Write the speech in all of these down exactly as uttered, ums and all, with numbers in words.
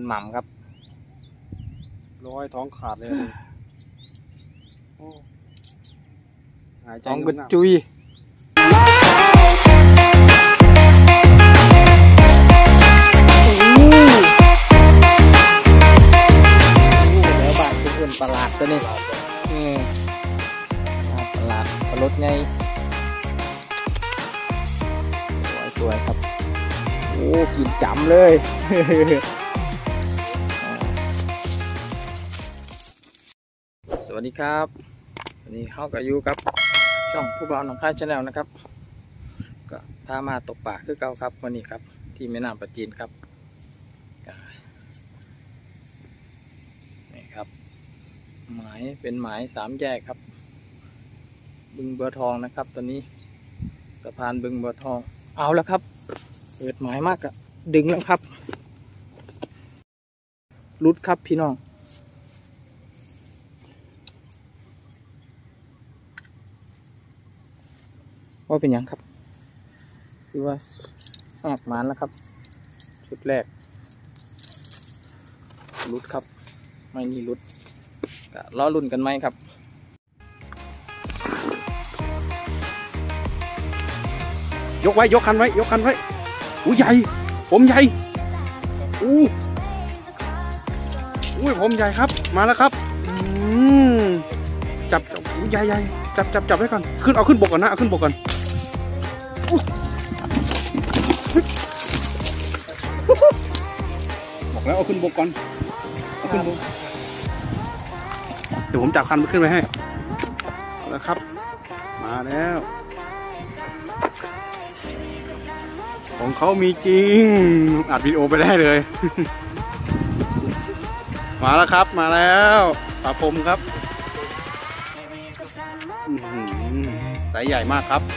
หม่ำครับร้อยท้องขาดเลยท้องกระจุยแล้วบางทุกคนประหลาดตัวนี้ประหลาดประหลดไงสวยครับโอ้กินจำเลยสวัสดีครับวันนี้เข้ากับยูครับช่องผู้บ่าวหนองคายชาแนลนะครับก็พามาตกปลาคือเก่าครับวันนี้ครับที่แม่น้ำปะจีนครับนี่ครับหมายเป็นหมายสามแยกครับบึงบัวทองนะครับตอนนี้สะพานบึงบัวทองเอาแล้วครับเปิดหมายมากอะดึงแล้วครับรุดครับพี่น้องว่าเป็นยังครับคือว่าแอกมันแล้วครับชุดแรกรุดครับไม่มีรุดก็ล้อรุ่นกันไหมครับยกไว้ยกคันไว้ยกคันไว้อู้ใหญ่ผมใหญ่อู้อู้ผมใหญ่ครับมาแล้วครับอืมจับอู้ใหญ่ใหญ่จับจับจับไว้ก่อนขึ้นเอาขึ้นบกก่อนนะเอาขึ้นบกก่อนบอกแล้วเอาขึ้นบกก่อนเอาขึ้นบกเดี๋ยวผมจับคันขึ้นไปให้แล้วครับมาแล้วของเขามีจริงอัดวิดีโอไปได้เลยมาแล้วครับมาแล้วปลาพรมครับสายใหญ่มากครับ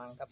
างครับ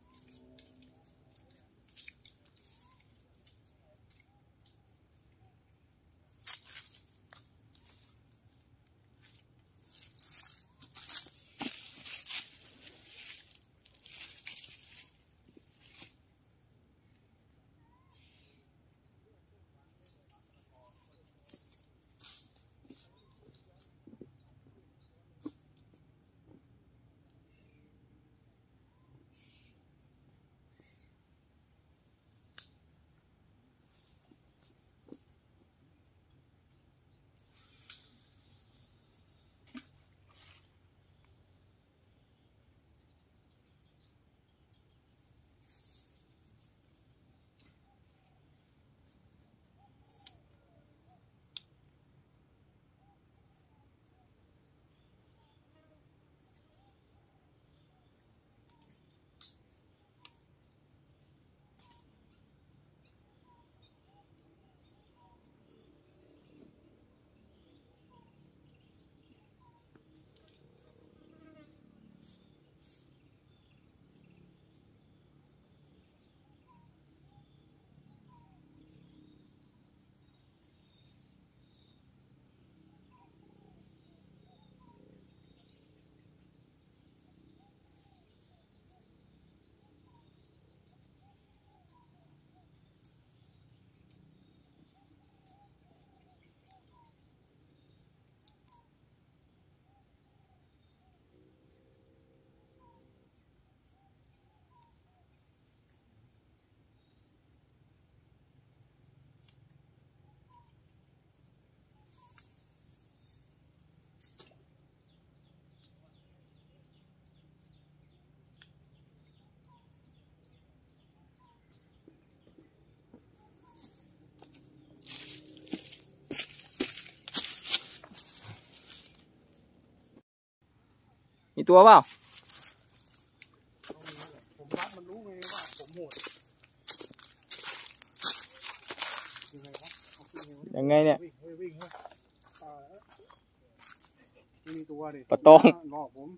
มีตัวเปล่าผมรักมันรู้ไงว่าผมโหดยังไงเนี่ยวิ่งเฮ้ยวิ่งเฮ้ยไม่มีตัวดิปะตองหลอกผม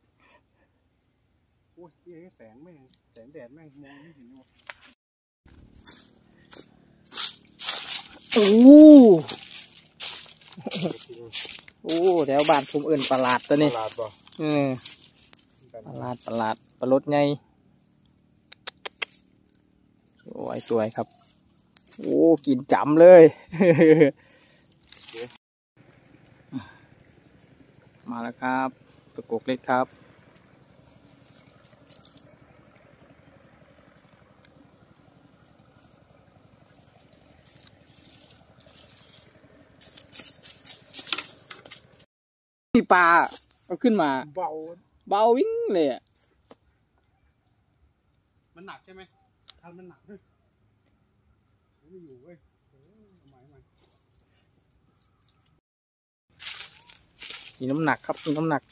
โอ้ยนี่แสงแม่งแสงแดดแม่งมองไม่เห็นเลยโอ้โอ้แถวบ้านผมเอิ่นประหลาดตัวนี้ประหลาดป่ะเออประหลาดประหลาดประรดไงสวยสวยครับโอ้กินจำเลย มาแล้วครับตะกกเล็กครับที่ปลาเอาขึ้นมาเบาเบาวิ่งเลยอ่ะมันหนักใช่ไหมทันมันหนักด้วยไม่อยู่เว้ยหมายมันมีน้ำหนักครับมีน้ำหนัก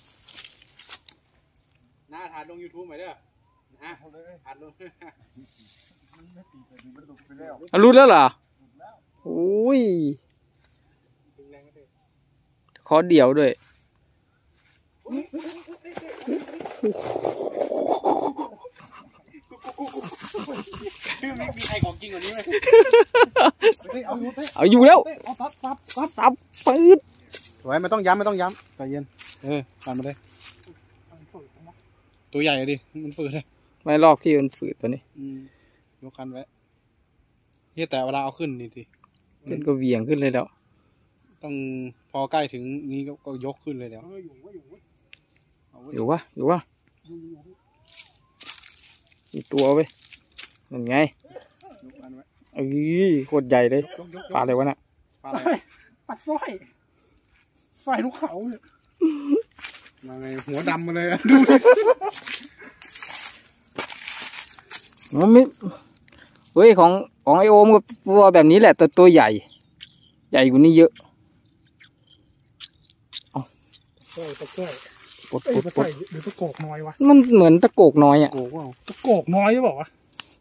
น้าถ่ายลง ยูทูบ ไหมเด้อนะถ่ายลงมันไม่ตีไปมันหลุดไปแล้วอ่ะรู้แล้วเหรอโอ้ยขอเดี่ยวด้วยคือมีมีใครของจริงกว่านี้ไหมเอาอยู่เอาอยู่แล้วเอาซับซับซับซับปืดไว้ไม่ต้องย้ำไม่ต้องย้ำใจเย็นเออผ่านมาเลยตัวใหญ่ดิมันฝืดเลยไม่ลอกพี่มันฝืดตัวนี้ยกคันไว้เฮียแต่เวลาเอาขึ้นนี่สิขึ้นก็เหวี่ยงขึ้นเลยแล้วต้องพอใกล้ถึงนี้ก็ยกขึ้นเลยเดี๋ยวอยู่วะอยู่วะมีตัวไปนั่นไงเอ้ยโคตรใหญ่เลยปลาอะไรวะน่ะปลาอะไรปลาสร้อยสร้อยลูกเขาเนี่ยมาไงหัวดำมาเลยดูมันไม่เฮ้ยของของไอโอมก็ตัวแบบนี้แหละแต่ตัวใหญ่ใหญ่กว่านี้เยอะเอาปลดปลดปลดปลดหรือตะโกกน้อยวะมันเหมือนตะโกกน้อยอ่ะโกกว่าตะโกกน้อยหรือเปล่าวะ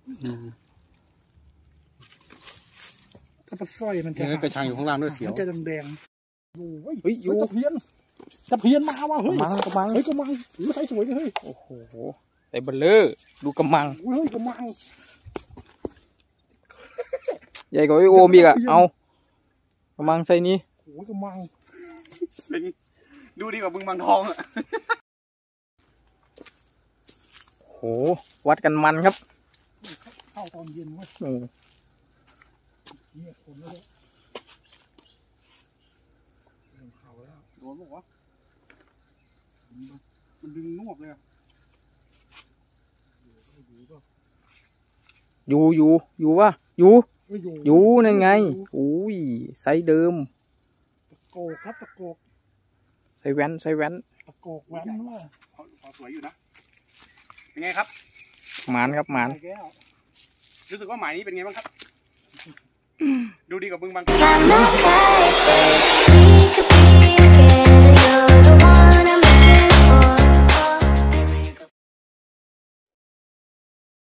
ถ้าปลาสร้อยมันจะกระชังอยู่ข้างล่างด้วยเสียวมันจะแดงๆเฮ้ยอยู่ตะเพียนตะเพียนมาวะเฮ้ยมังกระมังเฮ้ยกระมังหรือใส่สวยเลยเฮ้ยโอ้โหใส่เบลเลอร์ดูกำมังเฮ้ยกระมังใหญ่กว่าไอโอมอีกอะเอากำมังใส่นี้โอ้ยกระมังเป็นดูดีกว่าบึงบางทองอ่ะโหวัดกันมันครับเข้าตอนเย็นเว้ยโอ้เนี่ยคนแล้วเข้าแล้วโดนบอกว่ามันดึงนวบเลยอยู่อยู่อยู่วะอยู่อยู่นั่นไงอุ้ยไซส์เดิมตะโกกครับตะโกกไซส์แว้นไซส์แว้นตะโกกแว้นว่าเขาเขาสวยอยู่นะเป็นไงครับหมานครับหมานรู้สึกว่าหมายนี้เป็นไงบ้างครับ ดูดีกว่าบึงบาง